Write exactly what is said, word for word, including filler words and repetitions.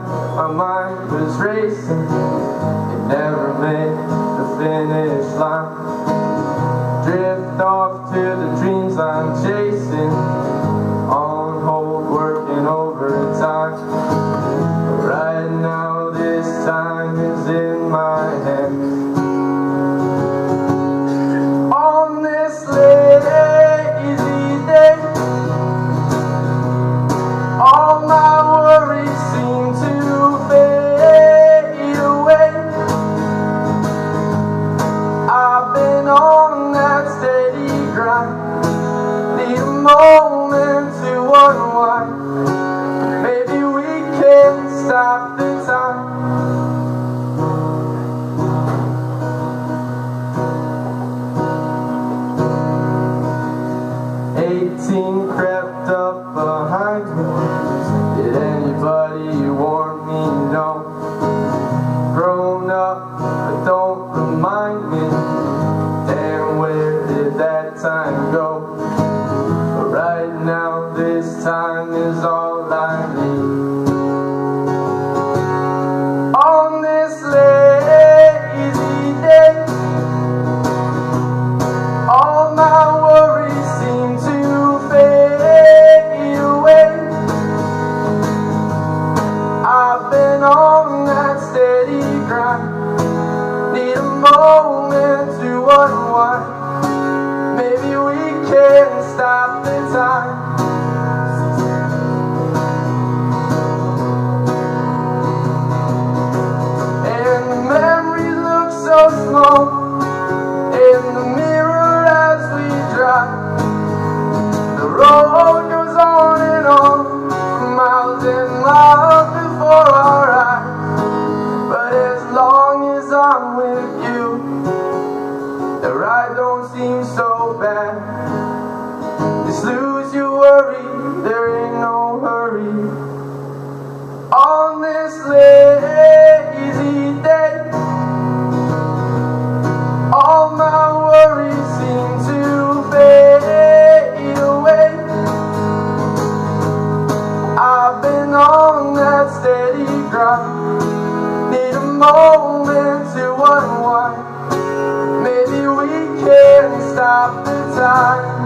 my mind was racing. It never made the finish line. Drift off to the dreams I'm chasing, on hold, working overtime. Right now this time is in my hands. On this lazy day, all my worries seem to fade away. I've been on that steady grind, need a moment to unwind. Maybe we can stop the time. Eighteen crept up behind me. Did anybody warn me? No. Grown up, but don't remind me. Damn, where did that time go? But right now, this time is all I need. On this lazy day, all my worries seem to fade away. I've been on that steady grind, need a moment to unwind. Maybe we can stop the time. And the memories look so small in the mirror as we drive. The road goes on and on, miles and miles before our eyes. But as long as I'm with you, the ride don't seem so bad. Just lose your worry, there ain't no hurry. On this lazy day, all my worries seem to fade away. I've been on that steady grind, need a moment to unwind. Maybe we can stop the time.